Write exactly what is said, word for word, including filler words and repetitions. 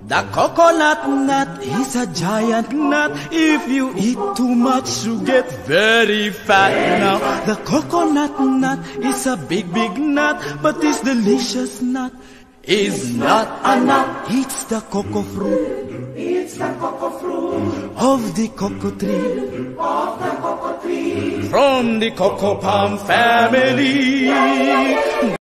The coconut nut is a giant nut. If you eat too much, you get very fat. Now, the coconut nut is a big, big nut, but this delicious nut is not a nut. It's the cocoa fruit. It's the cocoa fruit of the cocoa tree. of the cocoa tree. From the cocoa palm family.